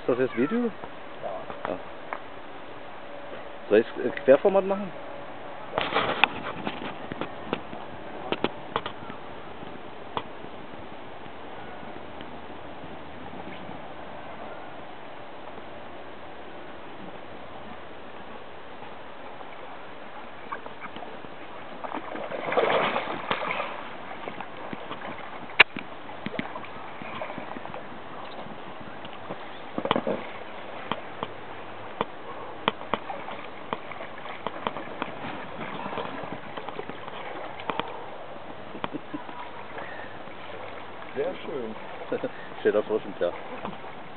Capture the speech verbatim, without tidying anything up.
das jetzt Video? Ja. Ja. Soll ich es Querformat machen? Sehr schön. Steht auf Roschenplatz.